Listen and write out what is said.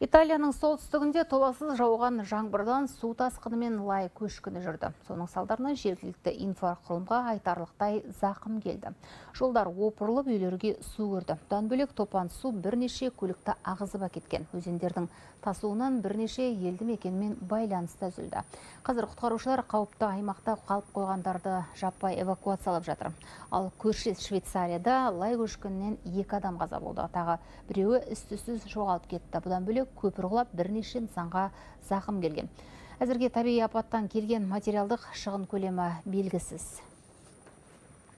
Италияның солтүстігінде толассыз жауған жаңбырдан су тасқыны мен лай көшкіні жүрді. Соның салдарынан жергілікті инфрақұрылымға айтарлықтай зақым келді. Жолдар опырылып, үйлерге су кірді. Бұдан бөлек топан су бірнеше көлікті ағызып әкеткен. Өзендердің тасуынан бірнеше елді мекенмен байланысты үзілді. Қазір құтқарушылар қауіпті аймақта қалып қойғандарды жаппай эвакуациялап жатыр. Ал көршілес Швейцарияда лай көшкінінен 2 адам қаза болды. Тағы біреуі із-түзсіз жоғалып кетті. Бұдан бөлек көпір құлап бірнеше нысанға зақым келген. Әзірге табиғи апаттан келген материалдық шығын көлемі белгісіз.